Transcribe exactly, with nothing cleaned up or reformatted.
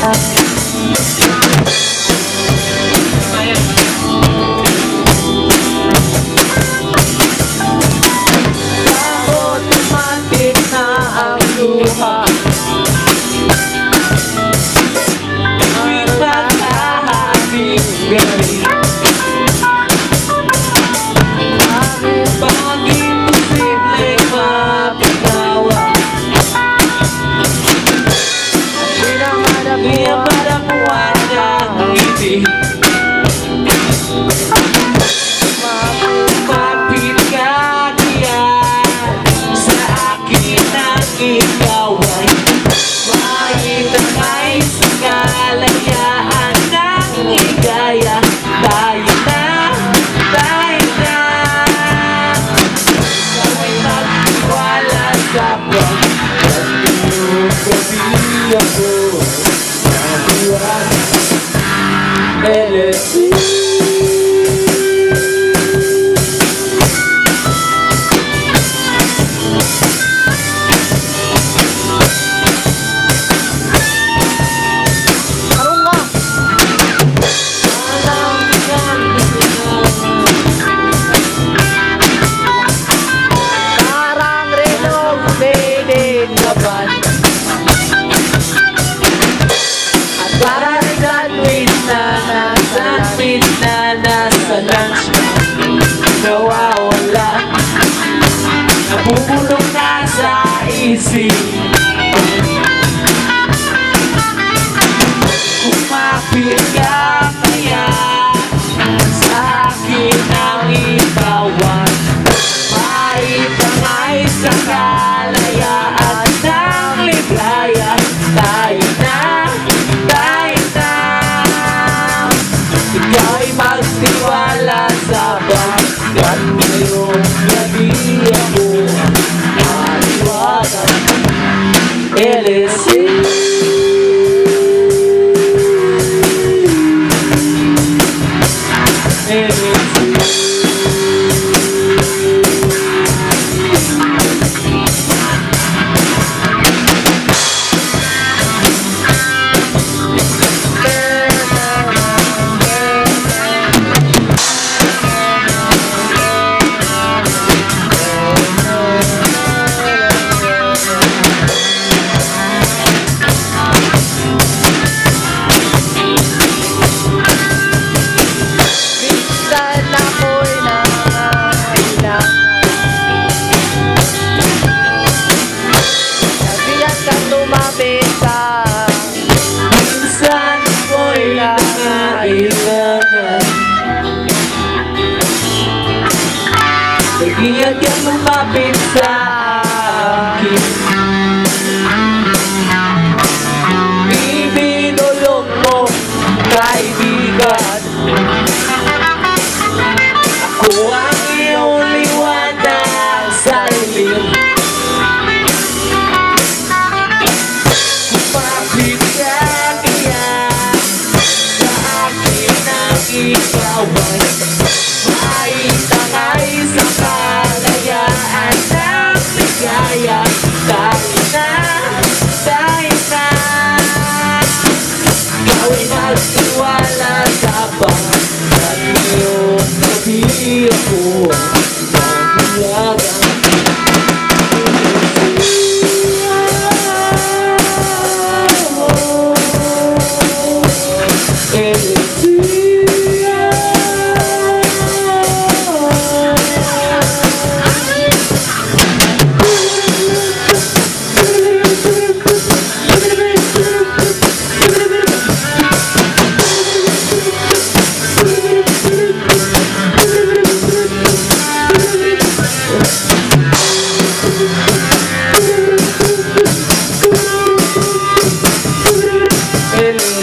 Automatic na ang luha. Tuwing magkahabing gabi, bakit posibleng mapigawan? Pinamadapuan ng ngiti. Mapapit ka diyan sa akin ang ikaw ay maitangay sa kalayaan ng higaya. Tayo na, tayo na, kaway magtiwala sa pag-ibig. Gabi ako nabuwan L S C. Na nasa lunch nawawala, nabubulong na sa isip. Kumapit ka kaya sa akin ang ibawan, maitangay sa kalayaan ng ligaya. Tayo na, tayo na, ikaw'y magtiwala sa bagay. Ngayong gabi ako maliwanag L S C. L S C. Minsan ko'y nangailangan, nag-iyak kang lumapit sa akin. Ibinulong mo, kaibigan, ako ang iyong liwanag sa ilim. Ikaw ay maitangay sa kalayaan ng ligaya. Tayo na, tayo na, ikaw'y magtiwala sa pagkat ngayong gabi ako mabuyagan. L